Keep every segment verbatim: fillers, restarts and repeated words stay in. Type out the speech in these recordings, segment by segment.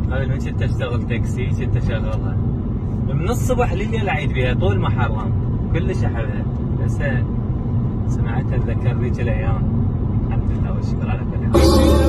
هذا من شفت اشتغل تاكسي شفت اشغلها من الصبح لليل اعيد بها طول محرم كلش احبها. هسه سمعتها اتذكر ذيك الايام. الحمد لله والشكر على كل حال.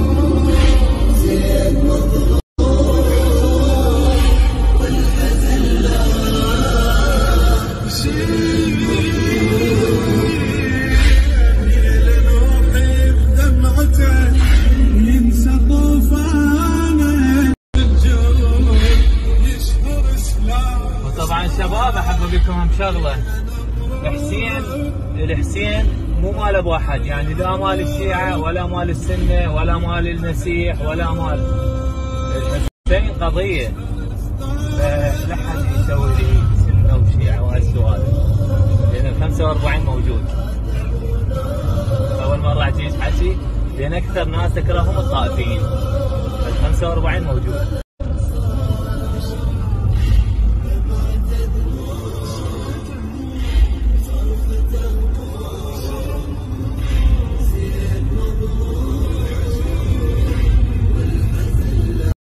وطبعا شباب احب اقول لكم شغله، الحسين الحسين مو مال ابو احد، يعني لا مال الشيعه ولا مال السنه ولا مال المسيح ولا مال الحسين قضيه. فلا حد يسوي لي سنه وشيعه وهالسؤال، لان ال خمسة وأربعين موجود. اول مره اعطيك حكي لان اكثر ناس تكرههم الطائفيين، ال خمسة وأربعين موجود.